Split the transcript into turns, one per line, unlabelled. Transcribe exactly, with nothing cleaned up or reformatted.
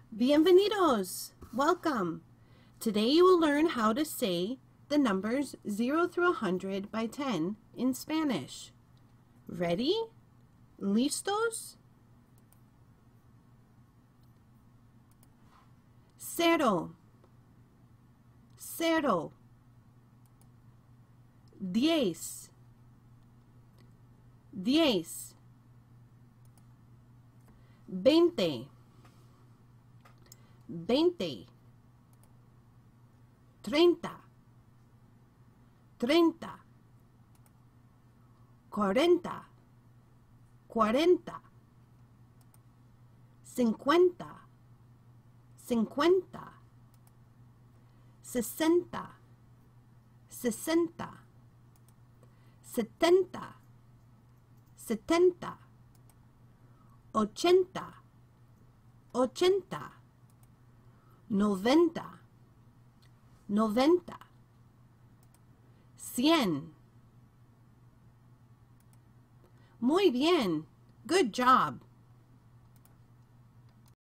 Bienvenidos! Welcome! Today you will learn how to say the numbers zero through one hundred by ten in Spanish. Ready? ¿Listos? Cero, cero, diez, diez, veinte, veinte, treinta, treinta, cuarenta, cuarenta, cincuenta, cincuenta, sesenta, sesenta, setenta, setenta, ochenta, ochenta, noventa, noventa, cien. Muy bien. Good job.